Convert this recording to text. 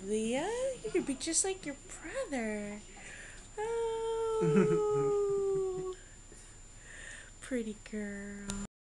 Leah, you could be just like your brother. Oh, pretty girl.